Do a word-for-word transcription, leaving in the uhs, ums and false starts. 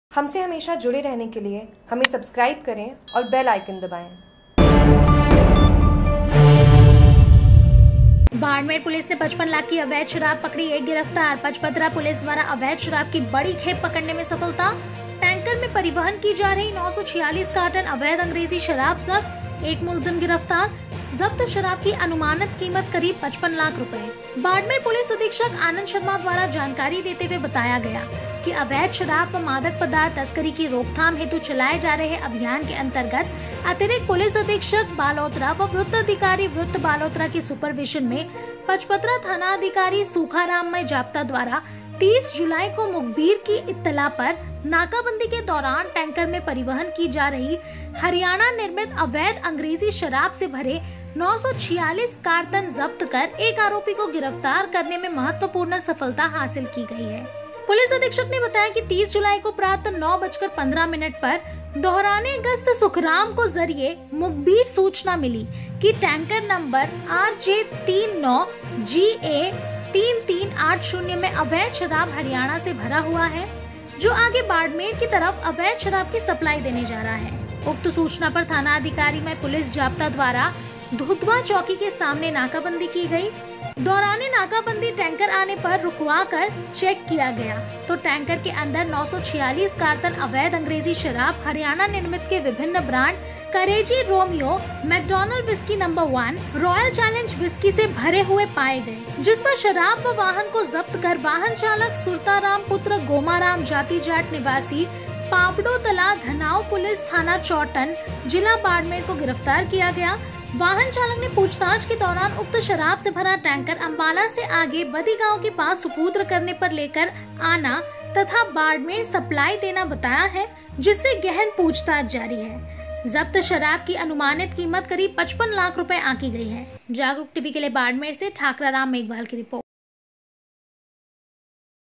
हमसे हमेशा जुड़े रहने के लिए हमें सब्सक्राइब करें और बेल आइकन दबाएं। बाड़मेर पुलिस ने पचपन लाख की अवैध शराब पकड़ी, एक गिरफ्तार। पचपदरा पुलिस द्वारा अवैध शराब की बड़ी खेप पकड़ने में सफलता। टैंकर में परिवहन की जा रही नौ सौ छियालीस कार्टन अवैध अंग्रेजी शराब जब्त, एक मुलजिम गिरफ्तार। जब्त शराब की अनुमानित कीमत करीब पचपन लाख रुपए। बाड़मेर पुलिस अधीक्षक आनंद शर्मा द्वारा जानकारी देते हुए बताया गया कि अवैध शराब व मादक पदार्थ तस्करी की रोकथाम हेतु चलाए जा रहे अभियान के अंतर्गत अतिरिक्त पुलिस अधीक्षक बालोतरा व वृत्त अधिकारी वृत्त बालोतरा की सुपरविजन में पचपदरा थाना अधिकारी सूखाराममय जाप्ता द्वारा तीस जुलाई को मुखबिर की इत्तला पर नाकाबंदी के दौरान टैंकर में परिवहन की जा रही हरियाणा निर्मित अवैध अंग्रेजी शराब से भरे नौ सौ छियालीस कार्टन जब्त कर एक आरोपी को गिरफ्तार करने में महत्वपूर्ण सफलता हासिल की गई है। पुलिस अधीक्षक ने बताया कि तीस जुलाई को प्रातः नौ बजकर पंद्रह मिनट पर दोहराने गश्त सुखराम को जरिए मुखबिर सूचना मिली कि टैंकर नंबर आर जे तीन नौ जी ए तीन तीन आठ शून्य में अवैध शराब हरियाणा से भरा हुआ है, जो आगे बाड़मेर की तरफ अवैध शराब की सप्लाई देने जा रहा है। उक्त सूचना पर थाना अधिकारी में पुलिस जाप्ता द्वारा धुतवा चौकी के सामने नाकाबंदी की गई। दौरान नाकाबंदी टैंकर आने पर रुकवा कर चेक किया गया तो टैंकर के अंदर नौ सौ छियालीस कार्टन अवैध अंग्रेजी शराब हरियाणा निर्मित के विभिन्न brand crazy Romeo, McDonald whisky number one, Royal Challenge whisky से भरे हुए पाए गए, जिस पर शराब व वाहन को जब्त कर वाहन चालक सुरताराम पुत्र गोमाराम जाति जाट निवासी पापड़ो तला धनाव पुलिस थाना चौटन जिला बाड़मेर को गिरफ्तार किया गया। वाहन चालक ने पूछताछ के दौरान उक्त शराब से भरा टैंकर अंबाला से आगे बदी गांव के पास सुपुत्र करने पर लेकर आना तथा बाड़मेर सप्लाई देना बताया है, जिससे गहन पूछताछ जारी है। जब्त शराब की अनुमानित कीमत करीब पचपन लाख रुपए आंकी गई है। जागरूक टीवी के लिए बाड़मेर से ठाकरा राम मेघवाल की रिपोर्ट।